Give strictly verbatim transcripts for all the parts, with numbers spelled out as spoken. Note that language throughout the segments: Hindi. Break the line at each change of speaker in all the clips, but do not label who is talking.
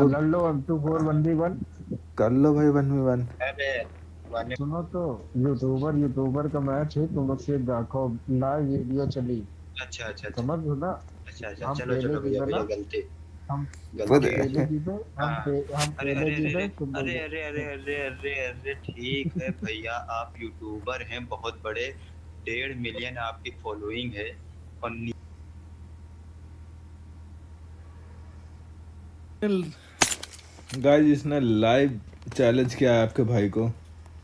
हाँ लड़ लो अब two four one B one.
कर लो भाई वन में वन।
अरे वन।
सुनो तो यूट्यूबर यूट्यूबर का मैच है, तुम लोग से देखो लाइव वीडियो चली,
अच्छा अच्छा अच्छा
समझ लो ना।
अच्छा अच्छा,
हम
चलो
पहले
चलो भैया
जीते
भैया,
ना,
गलती
हम हम
गलती।
पहले
पर
जीते, हम
हाँ।
पे, हम
अरे
पहले
अरे अरे
जीते तुम
अरे
लोग।
अरे अरे अरे अरे अरे ठीक है भैया, आप यूट्यूबर हैं बहुत बड़े, डेढ़ मिलियन आपकी फॉलोइंग है, और नी-
गाइस इसने लाइव चैलेंज किया है आपके भाई को,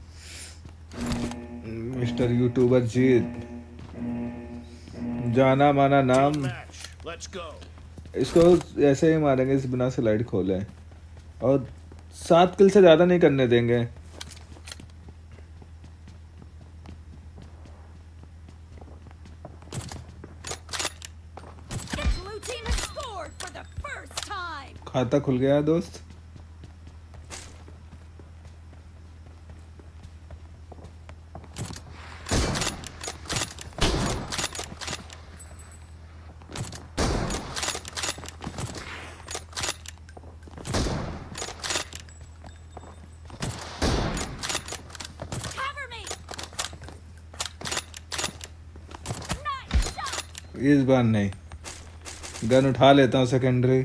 मिस्टर यूट्यूबर जीत, जाना माना नाम। इसको ऐसे ही मारेंगे इस बिना स्लाइड खोले, और सात किल से ज़्यादा नहीं करने देंगे। खाता खुल गया दोस्त। इस बार नहीं, गन उठा लेता हूँ सेकेंडरी।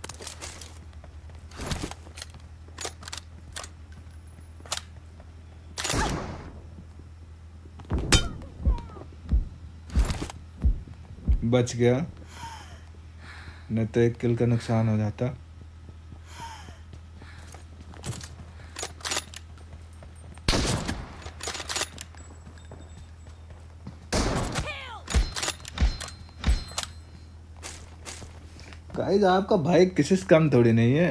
बच गया, नहीं तो एक किल का नुकसान हो जाता। गाइस आपका भाई किसी से कम थोड़ी नहीं है।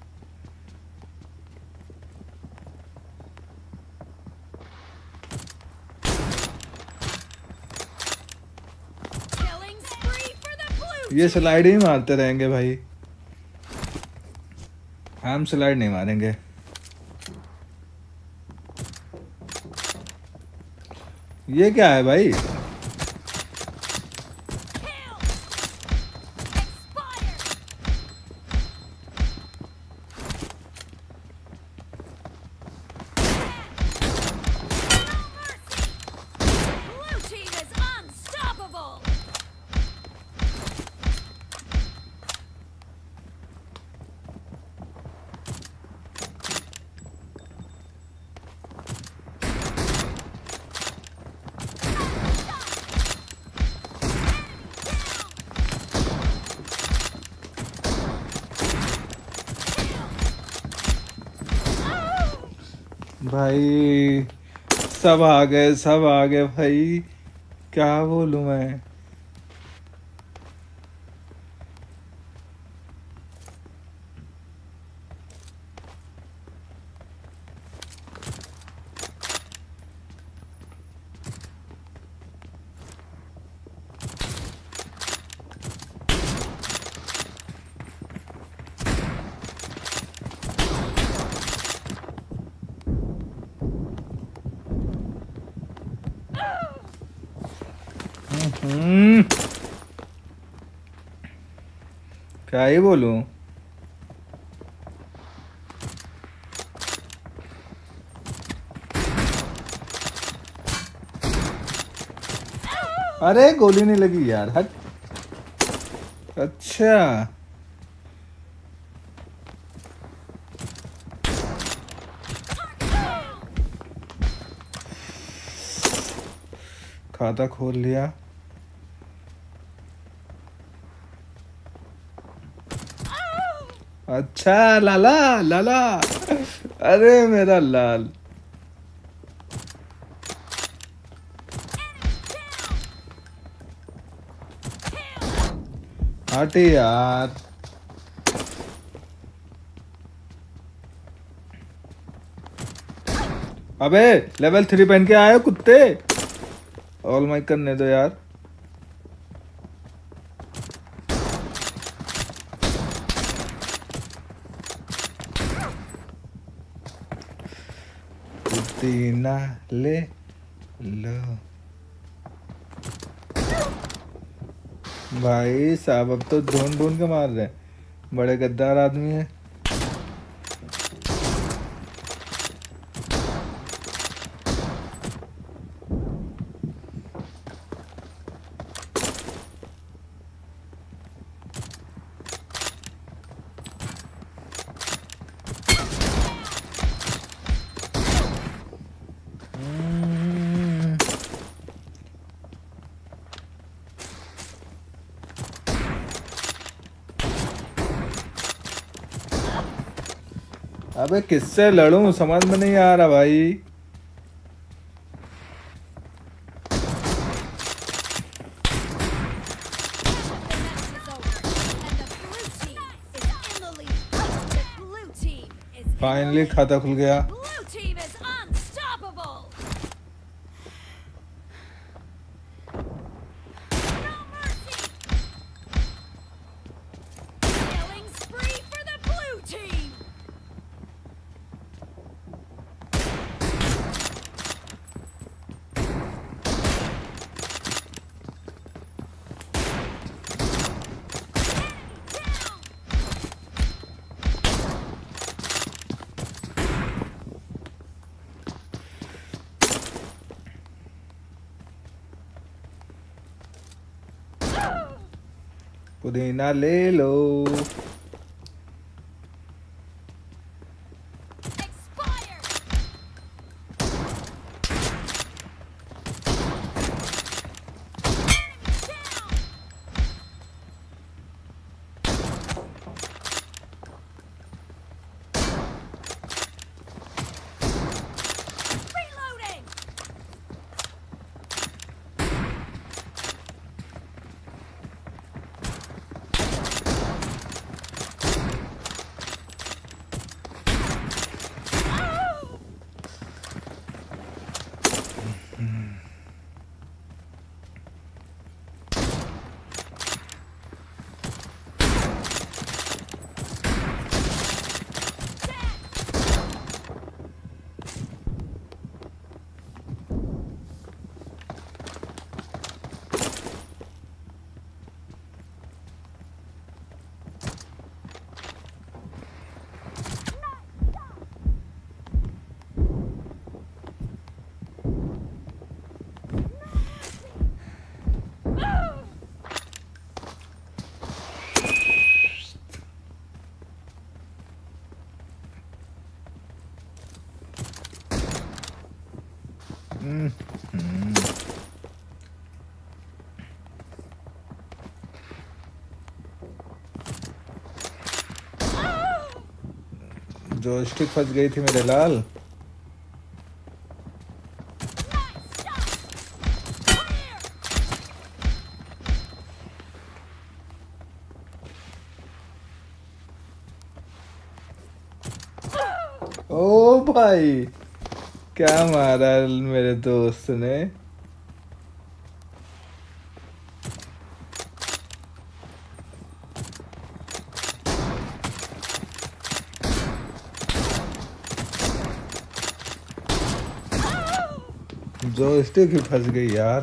ये स्लाइड ही मारते रहेंगे भाई, हम स्लाइड नहीं मारेंगे। ये क्या है भाई? भाई सब आ गए, सब आ गए भाई, क्या बोलूं मैं। हम्म क्या ही बोलूं। अरे गोली नहीं लगी यार, हट। अच्छा खाता खोल लिया। अच्छा लाला लाला, अरे मेरा लाल। हटे यार, अबे लेवल थ्री पहन के आए हो कुत्ते, ऑल माइक करने दो यार। पुदीना ले लो भाई साहब, अब तो ढूंढ ढूंढ के मार रहे हैं, बड़े गद्दार आदमी है। अबे किससे लड़ूं समझ में नहीं आ रहा भाई। फाइनली खाता खुल गया। पुदीना ले लो। जॉयस्टिक फंस गई थी मेरे लाल। ओ भाई क्या मारा मेरे दोस्त ने। जॉयस्टिक ही फंस गई यार।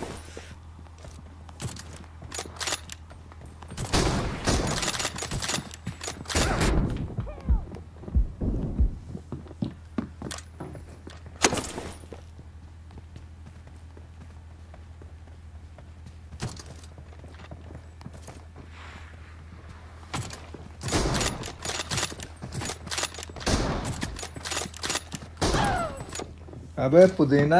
अबे पुदीना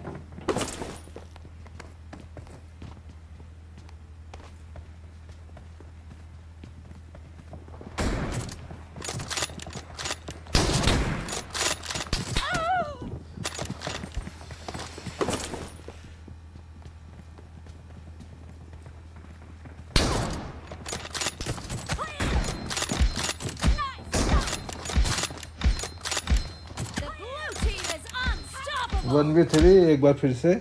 वन वी थ्री एक बार फिर से।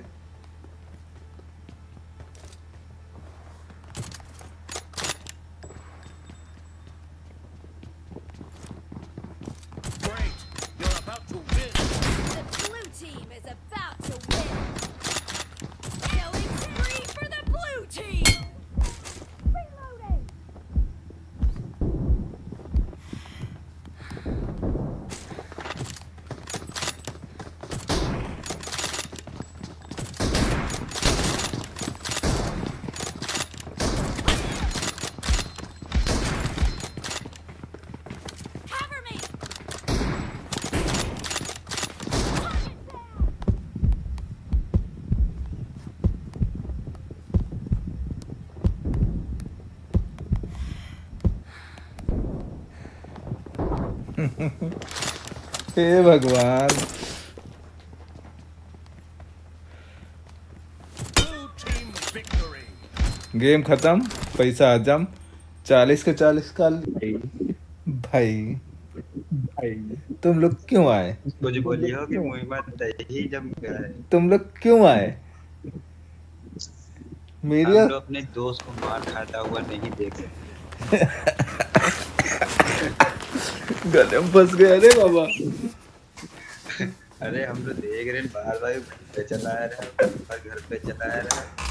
हे भगवान। गेम खत्म, पैसा हजम, चालीस के चालीस का। भाई
भाई
तुम लोग क्यों आए?
कुछ बोली हो कि मुहिमा दही जम गया है।
तुम लोग क्यों आए? मेरी
हम लोग अपने दोस्त को मार खाता हुआ नहीं देख सकते।
गले में फंस गया रे बाबा।
अरे हम लोग देख रहे हैं बार बार घर पे चला रहा है, घर पे चला रहा है।